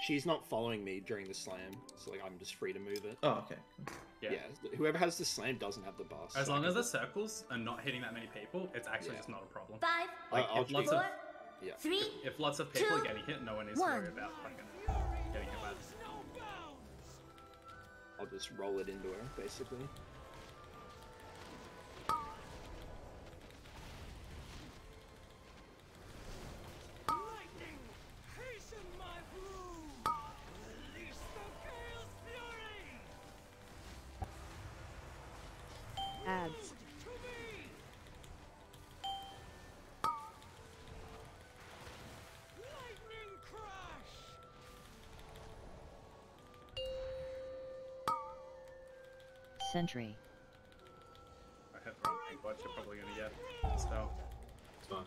She's not following me during the slam, so like I'm just free to move it. Oh, okay. Yeah. Whoever has the slam doesn't have the boss. As long as the circles are not hitting that many people, it's actually just not a problem. 5, Like I'll if lots of 3, if lots of people are 2, getting hit, no one needs to worry about fucking getting hit by this. I'll just roll it into her, basically. Ads. Sentry. I hit the wrong thing, but you're probably gonna get spell. It's fine.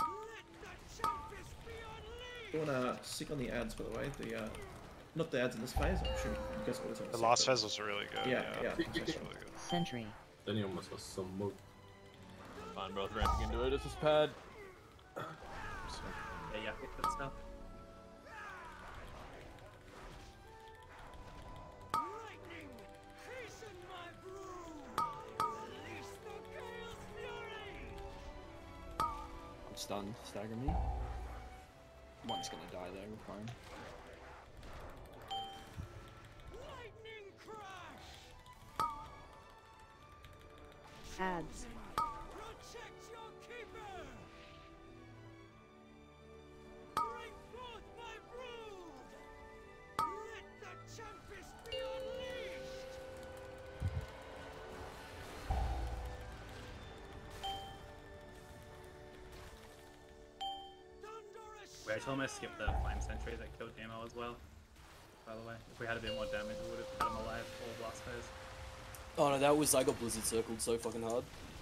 You wanna stick on the ads, by the way? The not the ads in this phase. I'm sure you guys always have The last phase was really good. Yeah. It's really good. Sentry. Then he almost got some move. Fine, both ramping into it. It's this pad. Yeah, good stuff. I'm stunned. Stagger me. One's gonna die there. We're fine. Ads. We actually almost skipped the flame sentry that killed Demo as well. By the way, if we had a bit more damage, we would have had him alive all blast phase. Oh no, that was I got Blizzard circled so fucking hard.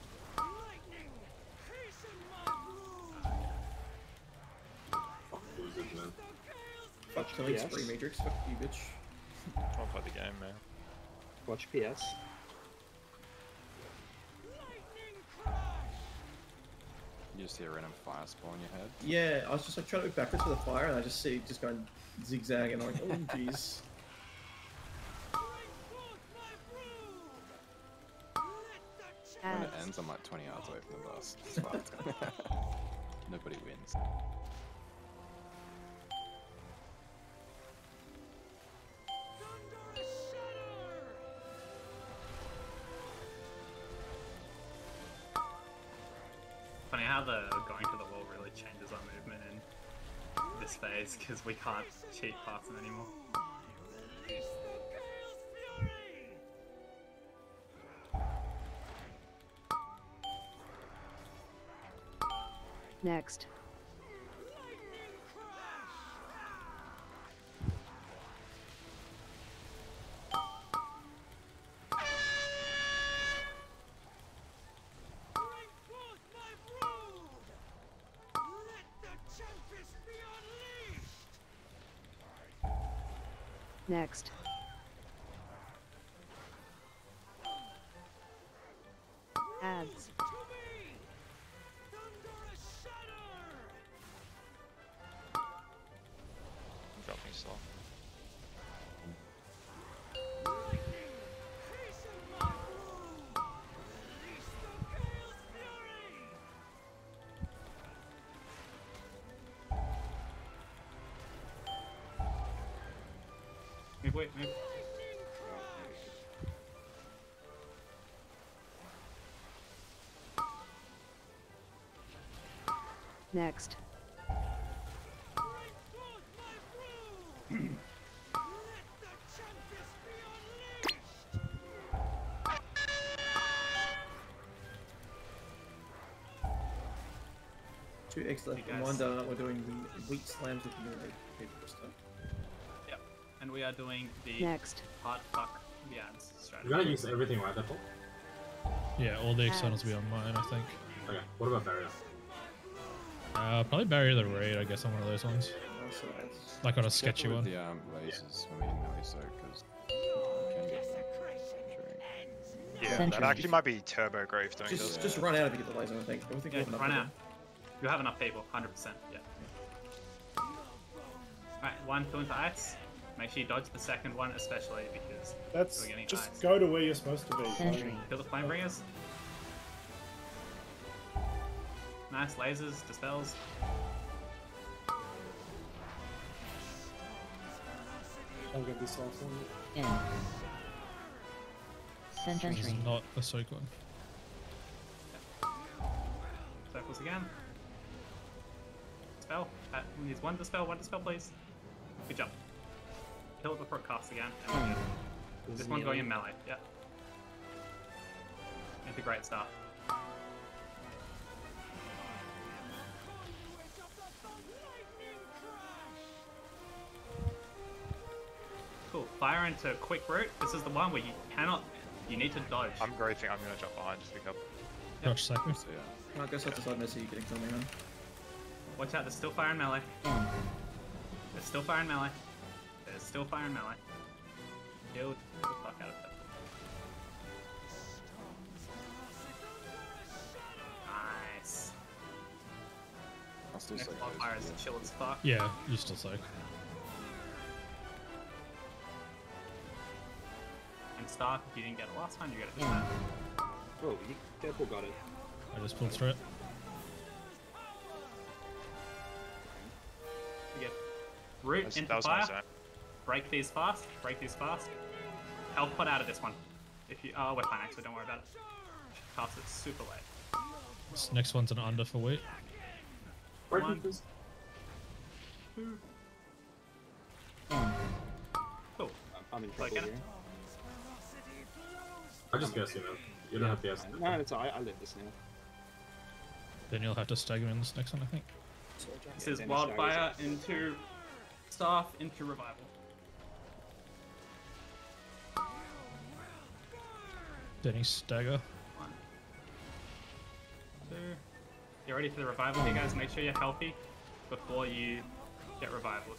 Lose it, man. Fuck killing Yes. spree matrix. Fuck you, bitch. I'll play the game, man. Watch PS. You just see a random fire spawn in your head. Yeah, I was just like trying to move backwards for the fire, and I just see it just going zigzag, and I'm like, oh jeez. When it Ads. ends, I'm like 20 yards away from the boss. It's fucked. Nobody wins. Funny how the going to the wall really changes our movement in this phase because we can't cheat past them anymore. Next. Next. Ads. I'm dropping slow. Wait. Next. Two eggs left. Hey, guys. Reminder, we're doing the wheat slams with the people stuff. Yep. And we are doing the Next. hard fuck the ads You strategy. gotta use everything right there, Paul? Yeah, all the externals will be on mine, I think. Okay, what about barrier? Probably Barrier the Raid, I guess, on one of those ones. Also, that's Like on a sketchy Careful one. with the lasers when we melee soak, because can get Yeah, that Sentry. actually might be Turbo Grave doing this. just run out if you get the laser. I think. I think Yeah, we have enough run of out. You have enough people, 100%. Yeah. Alright, one going for ice. Make sure you dodge the second one, especially because That's we're getting just ice. go to where you're supposed to be. Sentry. Kill the flame bringers. Nice lasers, dispels. I'll get this last one. End. This is Sentry. not a soak one. Circles again. Dispel. Needs one dispel, please. Good job. Kill it before it casts again. And we're good. This one's going in melee, yeah. Integrate stuff. Cool. Fire into quick root. This is the one where you cannot. You need to dodge. I'm griefing, I'm gonna jump behind, just pick up. Josh, sack me. So yeah. Can't go side to side, Messi. You're getting something on. Watch out, there's still fire in melee. End. There's still fire in melee. There's still fire in melee. Kill the fuck out of that. Nice. I'll still Next say wildfire is chill as fuck. Yeah, you still soak. And Stark, if you didn't get it last time, you get it this End. time. Oh, Deadpool got it. I just pulled through it. You get root That into was my fire. zone. Break these fast. Break these fast. Health pot out of this one. If you we're fine actually, don't worry about it. Cast it super late. This next one's an under for weight. One, two. End. Cool. I'm in So I trouble get here. it. I just guess, you know. You don't have to guess. No, it's alright. I live this now. Then you'll have to stagger in this next one, I think. This Yeah, is Dennis wildfire Staggers into staff into revival. Denny stagger. 1, 2. Get ready for the revival here, guys. Make sure you're healthy before you get revivaled.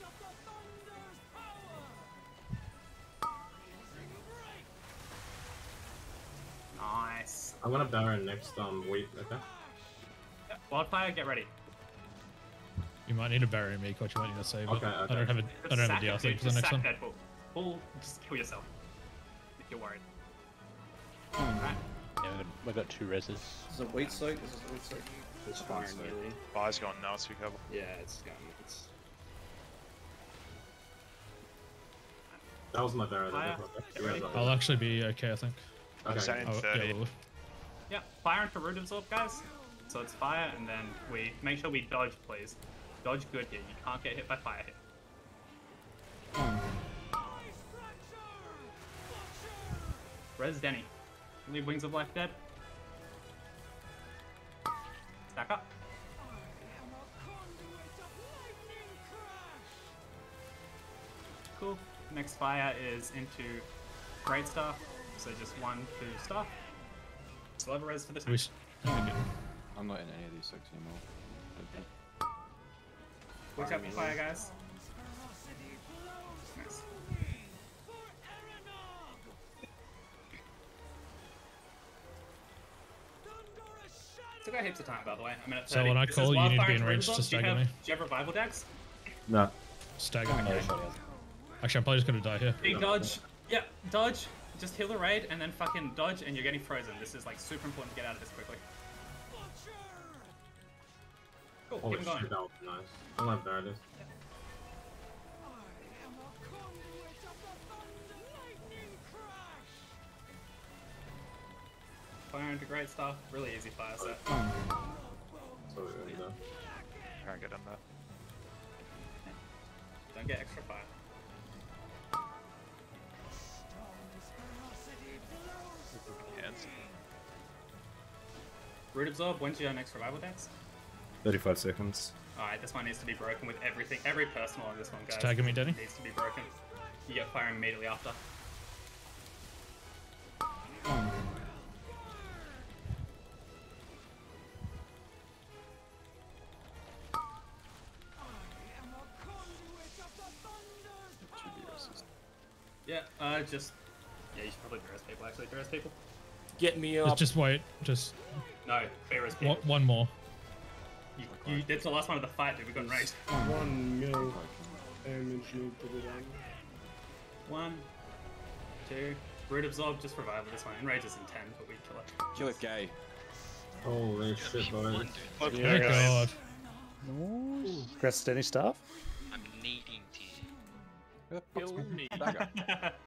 Nice. I'm gonna Baron next wait, okay? Yep, wildfire, get ready. You might need a barrier me, coach. You might need to save it. Okay, I don't have a Sack it, DLC dude. for the Just next sack one. Deadpool. Pull, just kill yourself. If you're worried. End. Right. Yeah, we got 2 reses. This is a weight soak. This is a weight soak. There's fire in melee. Fire's gone now, so be careful. Yeah, it's gone. It's That was my Baron. Fire. Get ready. I'll actually be okay, I think. I'm Okay. standing Oh, 30. yeah, we'll- Yeah, fire into root absorb, guys. So it's fire, and then we make sure we dodge, please. Dodge good here. You can't get hit by fire here. End. Res Denny. Leave Wings of Life dead. Stack up. Cool. Next fire is into Great Staff. So just 1, 2 staff. Still have a res for this we one. s- okay. I'm not in any of these soaks anymore. Don't think. Watch out for fire, guys. Nice. Still got heaps of time, by the way. I'm at 30. So when I This is call, you need to Wildfire be in into range to Riverbog. stagger me. Do you have revival decks? No. Stagger me. Okay. Actually, I'm probably just gonna die here. Big dodge. Yeah, dodge. Just heal the raid and then fucking dodge, and you're getting frozen. This is like super important to get out of this quickly. Cool, Holy keep 'em shit, going. that was nice. I'm gonna Baron this. Fire into great stuff. Really easy fire set. End. So we're in there. Can't get in there. Don't get extra fire. Hands. Root absorb. When's your next revival decks? 35 seconds. Alright, this one needs to be broken with everything. Every personal on this one, guys. Stagger me, Denny. Needs to be broken. You get fire immediately after. End. Yeah, just... Yeah, you should probably dress people, actually. Dress people? Get me Just, up. just wait. Just No, Pharaoh's people. one more. That's the last one of the fight, dude. We got enraged. 1 mil damage need to be done. 1, 2. Root Absorb, just revival this one. Enrage is in 10, but we kill it. Kill it gay. Holy shit, boys. Thank God. Nice. Congrats to any staff. I'm needing to. Kill me. Dagger.